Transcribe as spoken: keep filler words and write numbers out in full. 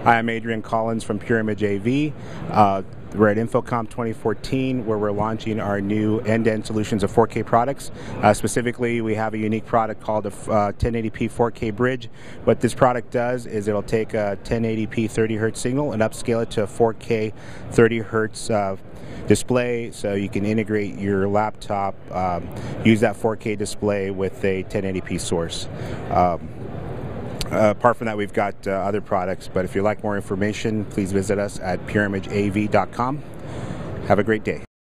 Hi, I'm Adrian Collins from PureImage A V. Uh, we're at InfoComm twenty fourteen, where we're launching our new end-to-end solutions of four K products. Uh, specifically, we have a unique product called a uh, ten eighty p four K bridge. What this product does is it'll take a ten eighty p thirty hertz signal and upscale it to a four K thirty hertz uh, display, so you can integrate your laptop, um, use that four K display with a ten eighty p source. Um, Uh, apart from that, we've got uh, other products, but if you'd like more information, please visit us at pure image A V dot com. Have a great day.